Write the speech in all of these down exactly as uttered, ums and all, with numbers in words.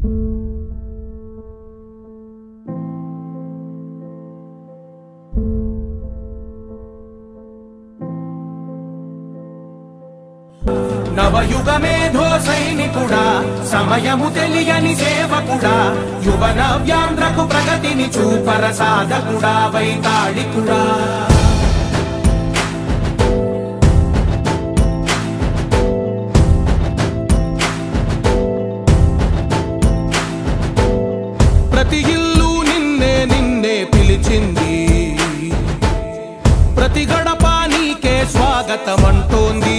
నవయుగమేధో సైనికుడా సమయము తెలియని సేవకుడా యువ నవ్యాంధ్రకు ప్రగతిని చూపర సాధకుడా వైతాళికుడా ప్రతి ఇల్లు నిన్నే నిన్నే పిలిచింది ప్రతి గడప నీకే స్వాగతమంటోంది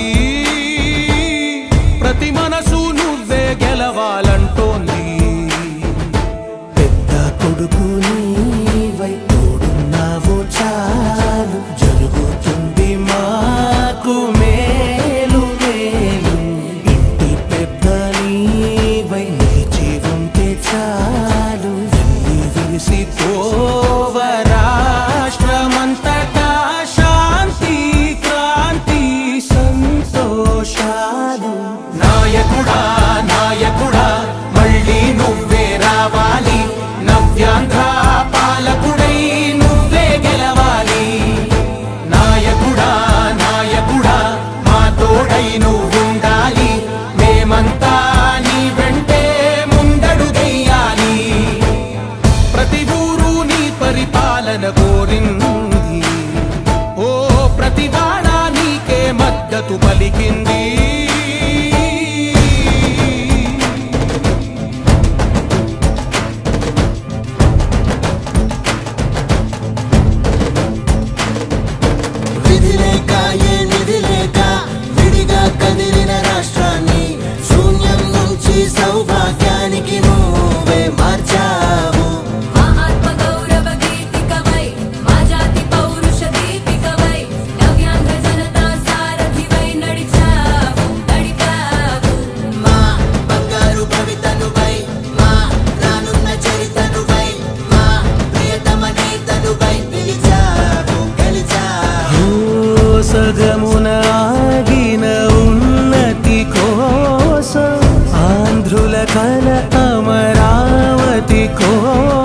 ప్రతి మనసు నువ్వే గెలవాలంటోంది పెద్ద కొడుకు నీవై తోడున్నావు చాలు జరుగుతుంది మాకు మేలు మేలు ఇంటి పెద్ద నీవై నిలిచి ఉంటే చాలు వెళ్ళి విసిపోవ రాష్ట్రమంతటా శాంతి క్రాంతి సంతోషాలు నాయకుడా నాయకుడా మళ్ళీ నువ్వే రావాలి నవ్యాంధ్ర పాలకుడై నువ్వే గెలవాలి నాయకుడా నాయకుడా మా తోడై నువ్వుండాలి మేమంతా నీ వెంటే ముందడుగెయ్యాలి ప్రతి ఊరు నీ పరిపాలన కోరింది ఓ ప్రతి వాడ నీకే మద్దతు పలికింది సౌభాగ్యానికి నువ్వే మార్చావు మా ఆత్మ గౌరవ గీతికవై మా జాతి పౌరుష దీపికవై నవ్యాంధ్ర జనతా సారథివై నడిచావు నడిపావు మా బంగారు భవితనువై మా రానున్న చరితనువై మా ప్రియతమ గీతనువై పిలిచావు గెలిచావు సగమున ఆగిన ఉన్నతి కోసం ఆంధ్రుల కల అమరావతి కో